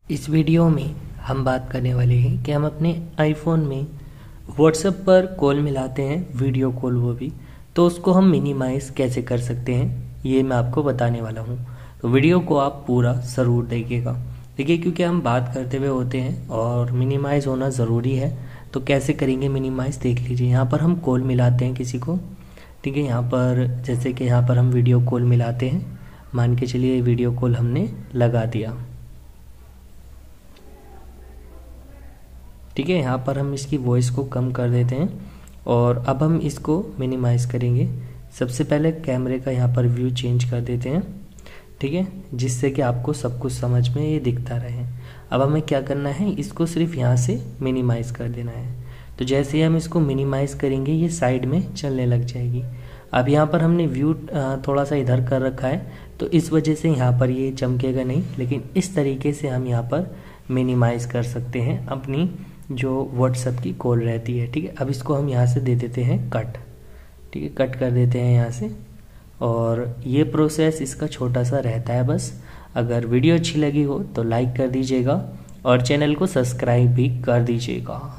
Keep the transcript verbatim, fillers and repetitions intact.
इस वीडियो में हम बात करने वाले हैं कि हम अपने आईफोन में व्हाट्सएप पर कॉल मिलाते हैं, वीडियो कॉल वो भी, तो उसको हम मिनिमाइज़ कैसे कर सकते हैं ये मैं आपको बताने वाला हूँ। तो वीडियो को आप पूरा ज़रूर देखिएगा। देखिए, क्योंकि हम बात करते हुए होते हैं और मिनिमाइज़ होना ज़रूरी है। तो कैसे करेंगे मिनिमाइज़, देख लीजिए। यहाँ पर हम कॉल मिलाते हैं किसी को, ठीक है। यहाँ पर जैसे कि यहाँ पर हम वीडियो कॉल मिलाते हैं, मान के चलिए वीडियो कॉल हमने लगा दिया, ठीक है। यहाँ पर हम इसकी वॉइस को कम कर देते हैं और अब हम इसको मिनिमाइज़ करेंगे। सबसे पहले कैमरे का यहाँ पर व्यू चेंज कर देते हैं, ठीक है, जिससे कि आपको सब कुछ समझ में ये दिखता रहे। अब हमें क्या करना है, इसको सिर्फ यहाँ से मिनिमाइज़ कर देना है। तो जैसे ही हम इसको मिनिमाइज़ करेंगे ये साइड में चलने लग जाएगी। अब यहाँ पर हमने व्यू थोड़ा सा इधर कर रखा है, तो इस वजह से यहाँ पर ये चमकेगा नहीं, लेकिन इस तरीके से हम यहाँ पर मिनिमाइज़ कर सकते हैं अपनी जो व्हाट्सएप की कॉल रहती है, ठीक है। अब इसको हम यहाँ से दे देते हैं कट, ठीक है, कट कर देते हैं यहाँ से। और ये प्रोसेस इसका छोटा सा रहता है बस। अगर वीडियो अच्छी लगी हो तो लाइक कर दीजिएगा और चैनल को सब्सक्राइब भी कर दीजिएगा।